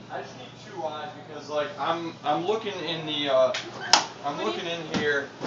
I just need 2 eyes because like I'm looking in the I'm looking in here